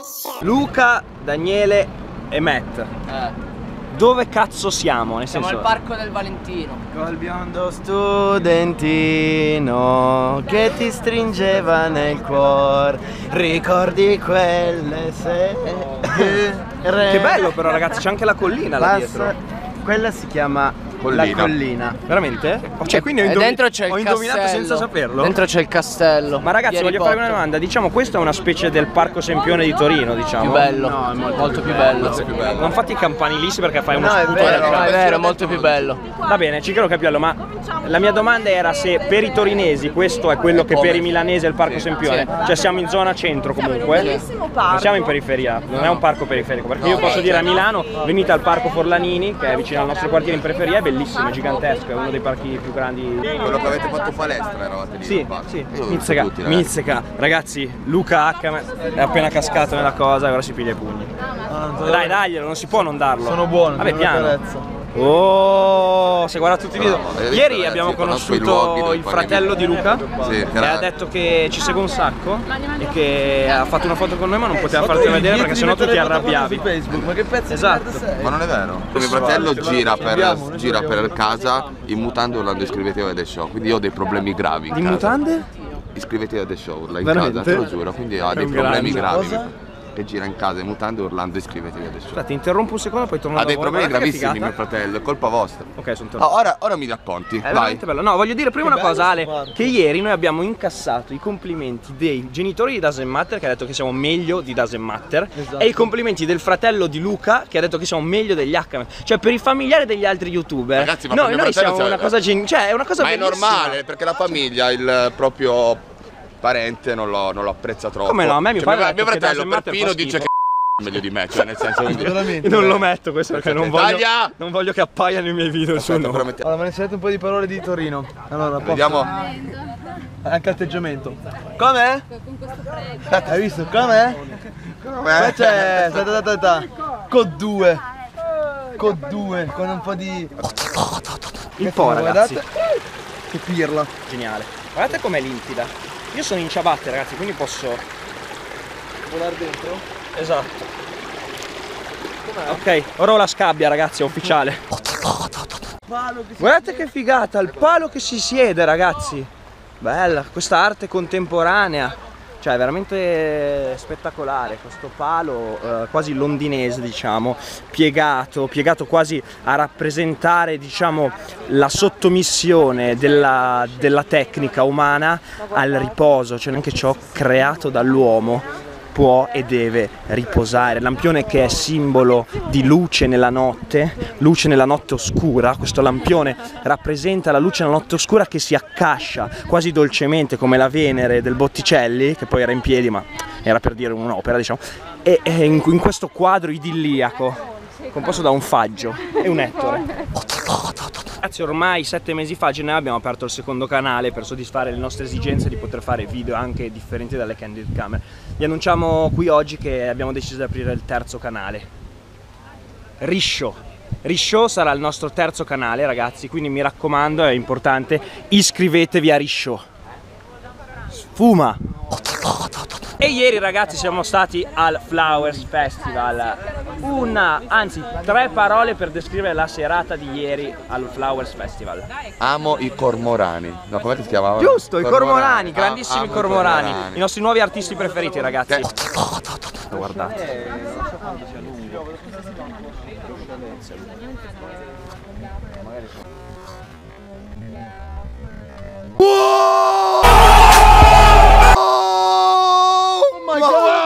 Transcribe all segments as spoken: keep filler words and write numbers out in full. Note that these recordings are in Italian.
Luca, Daniele e Matt. Eh. Dove cazzo siamo? Nel Siamo senso... al parco del Valentino. Col biondo studentino che ti stringeva nel cuore. Ricordi quelle sere. Che bello però ragazzi, c'è anche la collina là dietro. Quella si chiama Collina. La Collina. Veramente? Cioè quindi ho, E indovi dentro c'è il ho indovinato castello. senza saperlo? Dentro c'è il castello. Ma ragazzi, di Harry voglio farvi una Potter. domanda. Diciamo, questo è una specie del Parco Sempione di Torino, diciamo. Più bello. No, è molto molto più più bello. bello. più bello. Non fate i campanilisti perché fai uno No, è sputo vero, nel No, cazzo. è vero, è molto più bello. Va bene, ci credo che è più bello, ma la mia domanda era se per i torinesi questo è quello che per i milanesi è il Parco Sempione. Cioè siamo in zona centro comunque. Non siamo in periferia, non è un parco periferico. Perché io posso dire a Milano, venite al Parco Forlanini, che è vicino al nostro quartiere in periferia, è bellissimo, è gigantesco, è uno dei parchi più grandi. Quello che avete fatto palestra eravate lì. Sì, nel parco. sì, Io l'ho visto Mizzica, tutti, ragazzi. Mizzica, ragazzi, Luca H è appena cascato nella cosa e ora si piglia i pugni. Dai, daglielo, non si può non darlo. Sono buono, Vabbè, ti do piano. una carezza. Oh, se guarda tutti i video. No, io Ieri ragazzi, abbiamo conosco i luoghi conosciuto dove il poi fratello di Luca Sì, che era- ha detto che ci segue un sacco e che ha fatto una foto con noi ma non poteva fartela vedere perché sennò tu ti arrabbiavi. Facebook, ma che pezzo Esatto. di merda sei? Ma non è vero. Mio fratello gira per, Abbiamo, noi gira abbiamo. per casa in mutande urlando iscrivetevi a The Show. Quindi io ho dei problemi gravi in Di casa. mutande? Iscrivetevi a The Show, urla in Veramente? casa, te lo giuro. Quindi ha dei un problemi grande. gravi. Cosa? Che gira in casa in mutande urlando iscrivetevi a The Show. Scusate, interrompo un secondo poi torno Ha da dei voi. problemi Guarda che gravissimi figata. mio fratello, è colpa vostra. Ok, sono tornato. Ah, ora, ora mi racconti, È vai. veramente bello. No, voglio dire prima Che una cosa, bello Ale, sto parco. che ieri noi abbiamo incassato i complimenti dei genitori di Dazen Matter che ha detto che siamo meglio di Dazen Matter Esatto. e i complimenti del fratello di Luca che ha detto che siamo meglio degli H. Cioè per i familiari degli altri youtuber. Ragazzi, ma no, per mio noi fratello siamo c'è- una cosa gen- cioè è una cosa Ma è bellissima. normale, perché la famiglia, il proprio parente non lo, non lo apprezza troppo. Come no? A me mio Cioè, padre ha mio detto che fratello Dazen Matter perfino fa dice schifo. che è meglio di me, cioè nel senso quindi- Veramente. Io non lo metto questo perché non voglio, Taglia! non voglio che appaiano i miei video il suo Aspetta, nome. però metti- Allora, me ne insegnate un po' di parole di Torino. Allora, posso? Vediamo. Anche atteggiamento. Com'è? Hai visto? Com'è? Poi c'è. Aspetta, aspetta, aspetta. Con due. Con due. Con un po' di. Il po' ragazzi, Guardate. Che pirla. geniale. Guardate com'è limpida. Io sono in ciabatte ragazzi, quindi posso... Volare dentro? Esatto. Ok, ora ho la scabbia ragazzi, è ufficiale. Palo che si Guardate che figata, il palo che si siede ragazzi. Bella, questa arte contemporanea. Cioè, è veramente spettacolare questo palo eh, quasi londinese, diciamo, piegato, piegato quasi a rappresentare, diciamo, la sottomissione della, della tecnica umana al riposo, cioè anche ciò creato dall'uomo può e deve riposare. Lampione che è simbolo di luce nella notte, luce nella notte oscura. Questo lampione rappresenta la luce nella notte oscura che si accascia quasi dolcemente come la Venere del Botticelli, che poi era in piedi ma era per dire un'opera, diciamo, e, e in, in questo quadro idilliaco composto da un faggio e un ettore. Ragazzi, ormai sette mesi fa a Genova abbiamo aperto il secondo canale per soddisfare le nostre esigenze di poter fare video anche differenti dalle candid camera. Vi annunciamo qui oggi che abbiamo deciso di aprire il terzo canale, Rishow. Rishow sarà il nostro terzo canale ragazzi, quindi mi raccomando, è importante, iscrivetevi a Rishow. Sfuma! E ieri ragazzi siamo stati al Flowers Festival. Una, anzi tre parole per descrivere la serata di ieri al Flowers Festival. Amo i cormorani. No, come si chiamavano? Giusto, i cormorani, Ah, grandissimi amo i cormorani. cormorani. I nostri nuovi artisti preferiti ragazzi. Che- Guardate. Oh my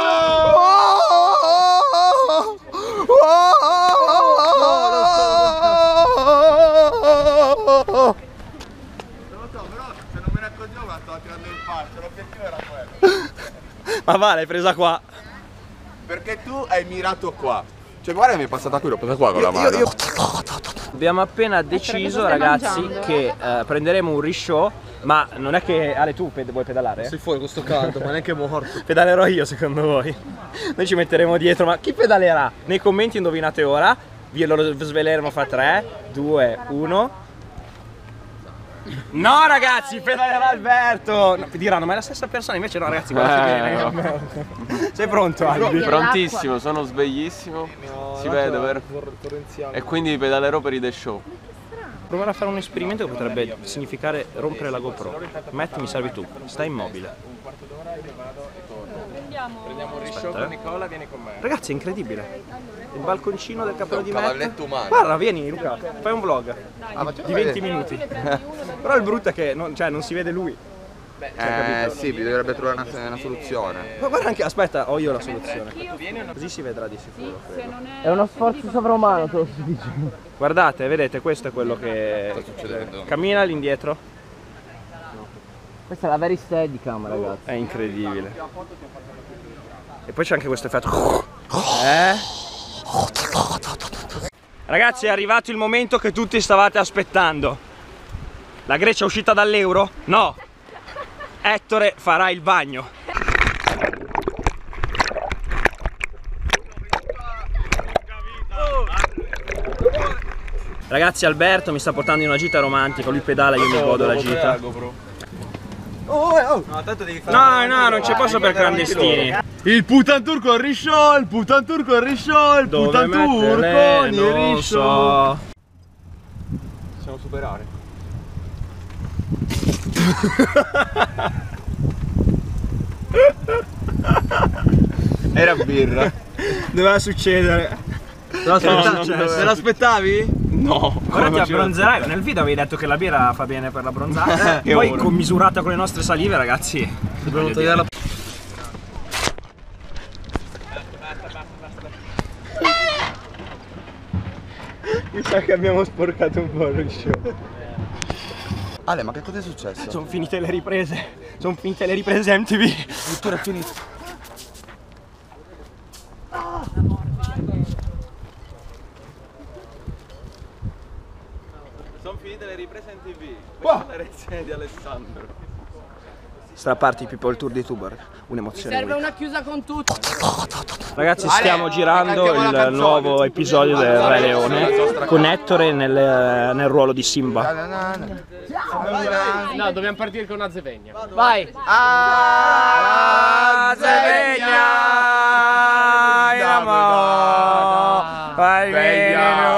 god! Se non me ne accorgevo la stavo tirando in faccia, l'obiettivo era quello. Ma va, l'hai presa qua. Perché tu hai mirato qua. Cioè guarda che mi è passata qui, l'ho presa qua con la mano. Abbiamo appena deciso ragazzi che eh, prenderemo un rishow, ma non è che Ale tu ped- vuoi pedalare? Sei fuori con sto caldo, ma neanche morto. Pedalerò io secondo voi. Noi ci metteremo dietro, ma chi pedalerà? Nei commenti indovinate ora, vi lo sveleremo fra tre, due, uno. No ragazzi, pedalerà Alberto! No, diranno, ma è la stessa persona, invece no ragazzi, guardate Eh, bene. Sei pronto Albi? Prontissimo, sono sveglissimo. Si vede, vero? E quindi pedalerò per i The Show. Provare a fare un esperimento che potrebbe significare rompere la GoPro. Matt, mi servi tu, stai immobile. Prendiamo un risciò Aspetta, con eh. Nicola, vieni con me. Ragazzi, è incredibile. Il balconcino del cappello di Matt. cavalletto umano. Guarda, vieni Luca, fai un vlog Ah, di venti minuti. Però il brutto è che non, cioè, non si vede lui. Eh sì, bisognerebbe trovare una, una soluzione. Ma guarda anche, aspetta, ho io la soluzione. Così si vedrà di sicuro, credo. È uno sforzo sovrumano, te lo sto dicendo. Guardate, vedete, questo è quello che... Sta succedendo. Cammina all'indietro. Questa è la very steadicam, ragazzi. È incredibile. E poi c'è anche questo effetto. Eh? Ragazzi, è arrivato il momento che tutti stavate aspettando. La Grecia è uscita dall'euro? No. Ettore farà il bagno. Ragazzi, Alberto mi sta portando in una gita romantica, lui pedala, io mi godo la gita. Oh, no, tanto devi fare. No, no, non c'è posto per clandestini. Il putan turco al risciò, il putan turco al risciò, il Dove putan turco metterle? il Non risciò. so. Possiamo superare. Era birra. Doveva succedere. Te l'aspettavi? No. Ora ti abbronzerai. Nel video avevi detto che la birra fa bene per l'abbronzata. Poi commisurata con le nostre salive, ragazzi. Dobbiamo togliere la. Mi sa che abbiamo sporcato un po' il risciò. Ale, ma che cosa è successo? Sono finite le riprese. Sono finite le riprese M T V. Addirittura è finito. Sono finite le riprese in T V. Questa è la reazione di Alessandro. Straparti People Tour di Tuber. Un'emozione. Serve unica. una chiusa con tutti. Ragazzi, stiamo girando il nuovo episodio del Re Leone con Ettore nel, nel ruolo di Simba. No, dobbiamo partire con Azevegna. Vai! Azevegna, vai bene,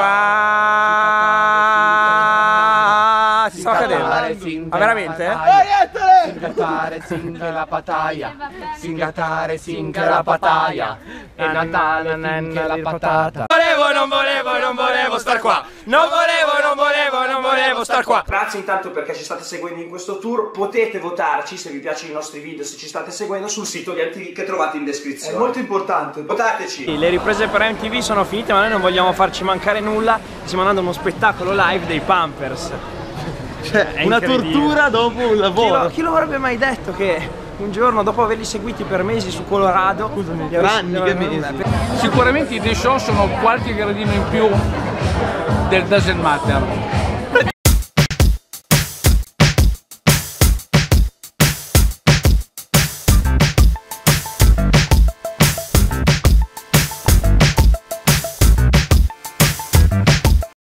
si sta cadendo. Ma veramente? Singatare, singa la pataia. Singatare, singa la pataia. È Natale, finché la patata. Volevo, non volevo, non volevo star qua. Non volevo, non volevo, non volevo star qua. Grazie intanto perché ci state seguendo in questo tour. Potete votarci se vi piacciono i nostri video, se ci state seguendo sul sito di M T V che trovate in descrizione. È molto importante, votateci. Le riprese per M T V sono finite, ma noi non vogliamo farci mancare nulla. Stiamo andando a uno spettacolo live dei Pampers. Cioè, una tortura dopo un Chi lavoro. lo, chi lo avrebbe mai detto che un giorno dopo averli seguiti per mesi su Colorado, scusami, per anni che mesi. Sicuramente i The Show sono qualche gradino in più del Doesn't Matter.